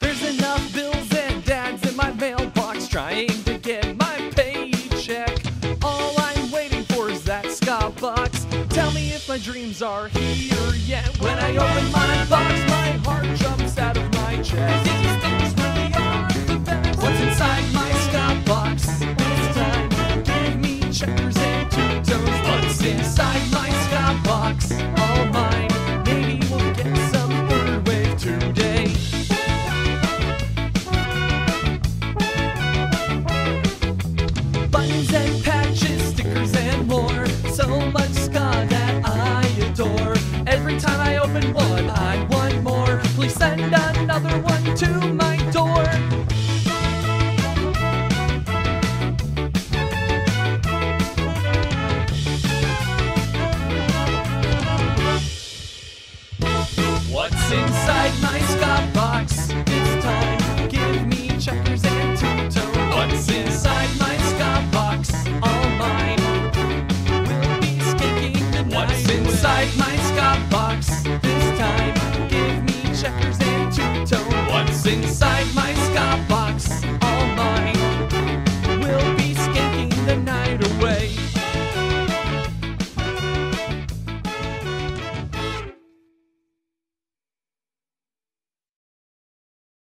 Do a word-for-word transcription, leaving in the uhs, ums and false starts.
There's enough bills and dads in my mailbox trying to get my paycheck. All I'm waiting for is that ska box. Tell me if my dreams are here yet. When I open my box, my heart jumps out of my chest. These things really are the best. What's inside my ska box? This time, give me checkers and two toes. What's inside my ska box? All mine. Maybe we'll get some third wave today. Buttons and patches, stickers and more. So much ska that I adore. Every time I open one, I want more. Please send another one to my door. What's inside my ska box? This time, give me checkers and two toes. What's inside my ska box? All mine. We'll be skanking tonight. What's inside my